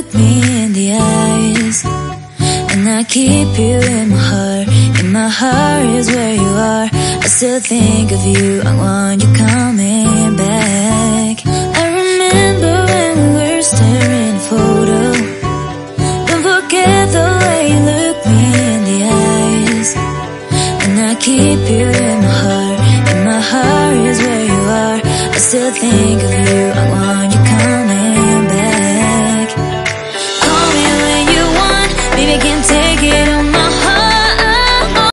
look me in the eyes, and I keep you in my heart. In my heart is where you are. I still think of you, I want you coming back. I remember when we were staring at a photo. Don't forget the way you look me in the eyes, and I keep you in my heart. In my heart is where you are. I still think